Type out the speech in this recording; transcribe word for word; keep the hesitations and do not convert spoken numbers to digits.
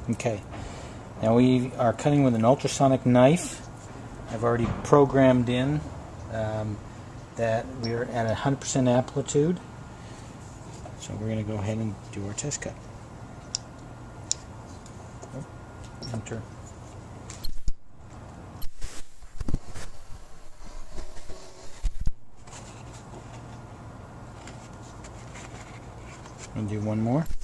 Okay, now we are cutting with an ultrasonic knife. I've already programmed in um, that we're at one hundred percent amplitude, so we're going to go ahead and do our test cut. Oh, enter. I'll do one more.